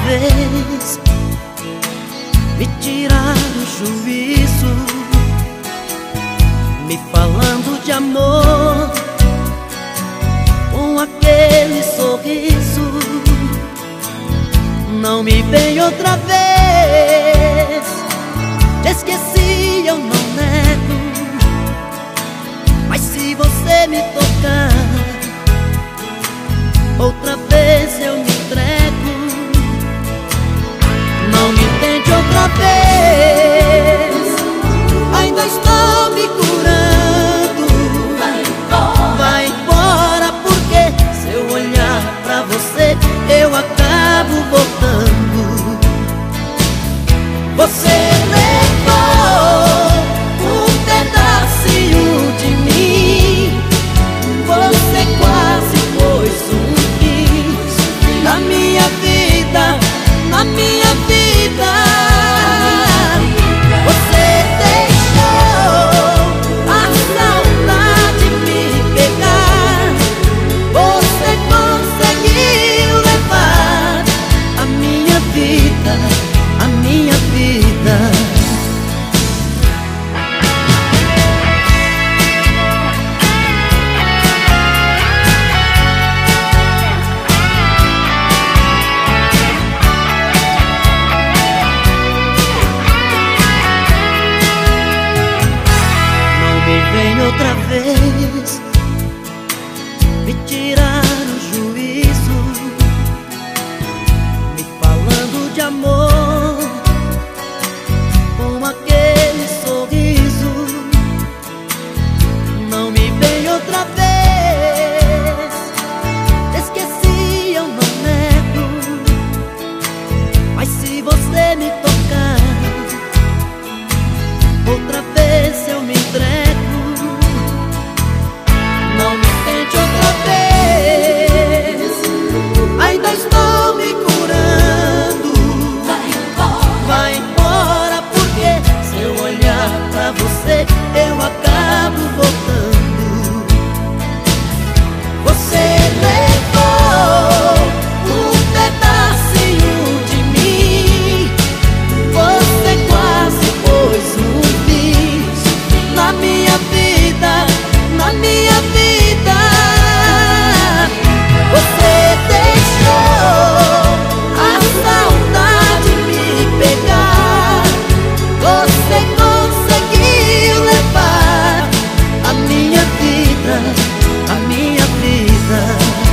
vez, me tirar o juízo, me falando de amor, com aquele sorriso. Não me vem outra vez, te esqueci, eu não nego, mas se você me tocar outra vez eu me entrego. Não me tente outra vez, ainda estou me curando. Vai embora, porque se eu olhar pra você eu acabo voltando. Você levou um pedacinho de mim, você quase pôs um fim na minha vida, na minha vida. Você deixou a saudade me pegar, você conseguiu levar a minha vida, a minha vida. Outra vez, me tirar o juízo, me falando de amor, com aquele sorriso. Não me vem outra vez, te esqueci, eu não nego, mas se você me tocar outra vez eu me entrego. Não me tente outra vez, ainda estou me curando. Vai embora, porque se eu olhar pra você eu acabo voltando. Você levou um pedacinho de mim, você quase pôs um fim na minha vida, na minha vida. Você deixou a saudade me pegar, você conseguiu levar a minha vida, a minha vida.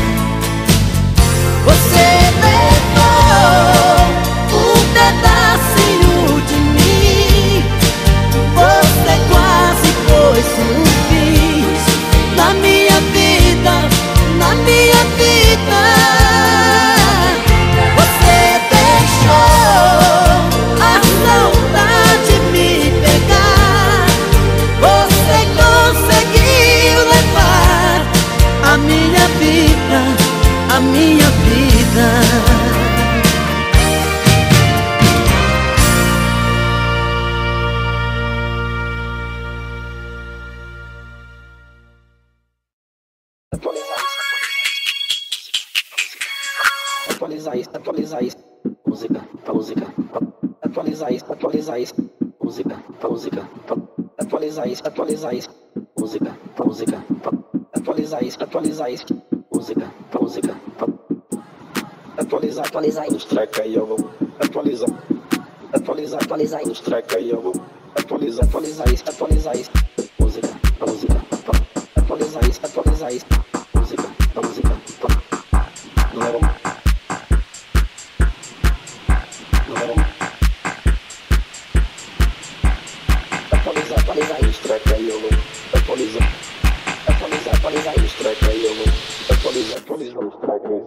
Você levou um pedacinho de mim, você quase pôs um fim na minha vida, na minha vida. Você deixou a saudade me pegar, você conseguiu levar a minha vida, a minha vida. Atualizar isso, música, pra música, atualizar isso, música, pra música, atualizar isso, música, pra música, atualizar isso, música, pra música, atualizar os track aí eu vou atualizar os track aí eu vou atualizar isso, música, pra música, atualizar isso, música, pra música, número 1. Atualizar os track aí eu vou atualizar os track aí eu vou atualizar os track aí.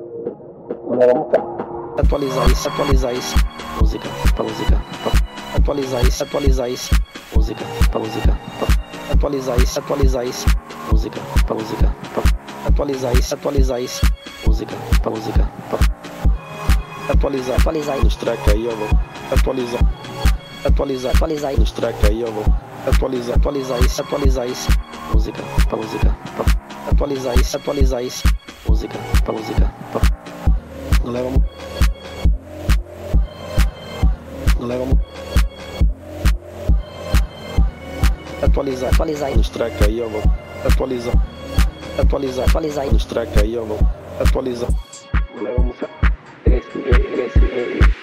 Atualizar isso, música, pra música, atualizar isso, música, pra música, atualizar isso, música, pra música, atualizar isso, música, pra música, atualizar os track aí eu vou atualizar os track aí eu vou atualizar isso, música, pra música, atualizar isso, música, pra música, não leva muito. Atualizar os track aí, eu vou atualizar os track aí, eu vou atualizar.